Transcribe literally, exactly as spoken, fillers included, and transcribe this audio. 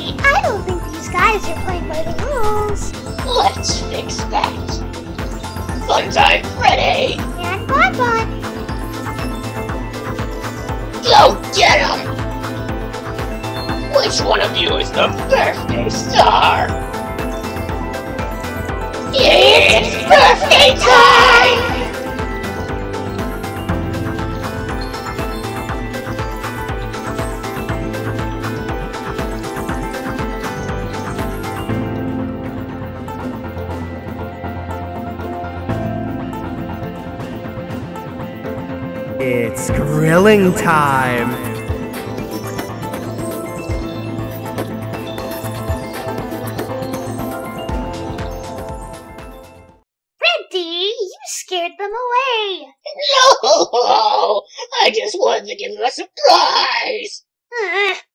Freddy, I don't think these guys are playing by the rules. Let's fix that. Funtime Freddy! And Bonbon. Go get him! Which one of you is the birthday star? It's birthday time! It's grilling time! Freddy, you scared them away. No! I just wanted to give him a surprise! Uh,